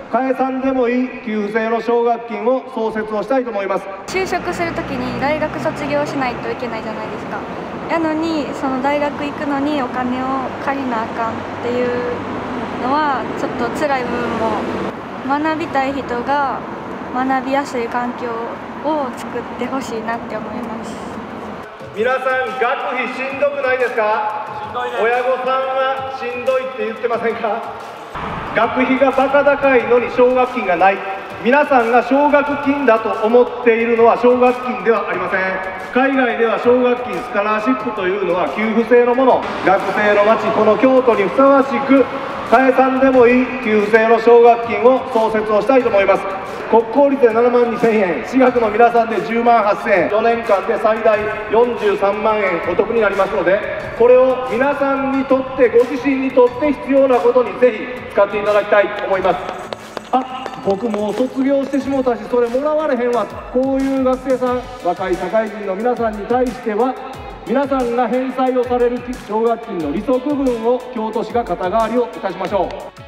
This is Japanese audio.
解散でもいい給付制の奨学金を創設をしたいと思います。 就職するときに大学卒業しないといけないじゃないですか。やのにその大学行くのにお金を借りなあかんっていうのはちょっと辛い部分も、学びたい人が学びやすい環境を作ってほしいなって思います。 皆さん、学費しんどくないですか？親御さんはしんどいって言ってませんか？学費がバカ高いのに奨学金がない。皆さんが奨学金だと思っているのは奨学金ではありません。海外では奨学金スカラーシップというのは給付制のもの。学生の街、この京都にふさわしく解散でもいい給付制の奨学金を創設をしたいと思います。国公立で7万2000円、私学の皆さんで10万8000円、4年間で最大43万円お得になりますので、これを皆さんにとって、ご自身にとって必要なことにぜひ使っていただきたいと思います。僕もう卒業してしもたし、それもらわれへんわ、こういう学生さん、若い社会人の皆さんに対しては、皆さんが返済をされる奨学金の利息分を京都市が肩代わりをいたしましょう。